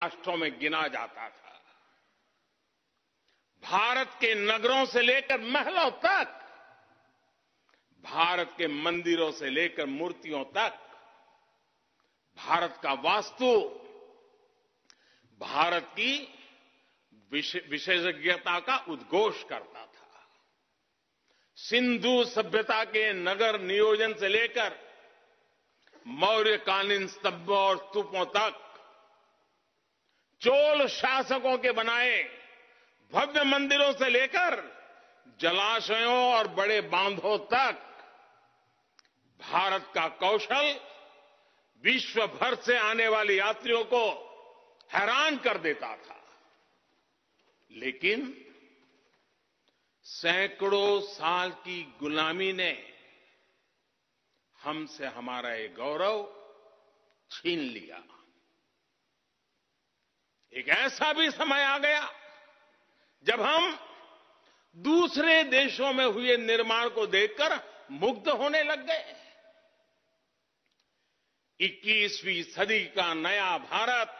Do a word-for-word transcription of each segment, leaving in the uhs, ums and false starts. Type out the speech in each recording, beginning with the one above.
राष्ट्रों में गिना जाता था। भारत के नगरों से लेकर महलों तक, भारत के मंदिरों से लेकर मूर्तियों तक, भारत का वास्तु भारत की विशेषज्ञता का उद्घोष करता था। सिंधु सभ्यता के नगर नियोजन से लेकर मौर्यकालीन स्तंभों और स्तूपों तक, चोल शासकों के बनाए भव्य मंदिरों से लेकर जलाशयों और बड़े बांधों तक, भारत का कौशल विश्व भर से आने वाले यात्रियों को हैरान कर देता था। लेकिन सैकड़ों साल की गुलामी ने हमसे हमारा ये गौरव छीन लिया। एक ऐसा भी समय आ गया जब हम दूसरे देशों में हुए निर्माण को देखकर मुग्ध होने लग गए। इक्कीसवीं सदी का नया भारत,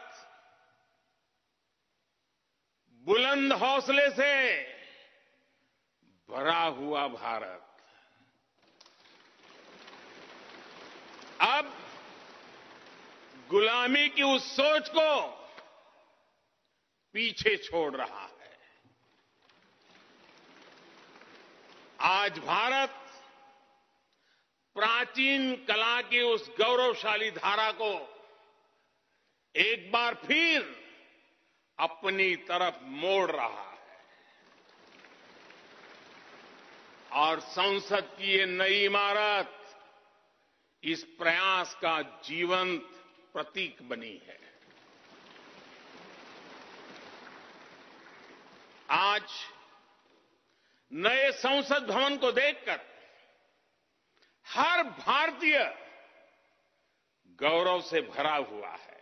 बुलंद हौसले से भरा हुआ भारत, अब गुलामी की उस सोच को पीछे छोड़ रहा है। आज भारत प्राचीन कला की उस गौरवशाली धारा को एक बार फिर अपनी तरफ मोड़ रहा है और संसद की ये नई इमारत इस प्रयास का जीवंत प्रतीक बनी है। आज नए संसद भवन को देखकर हर भारतीय गौरव से भरा हुआ है।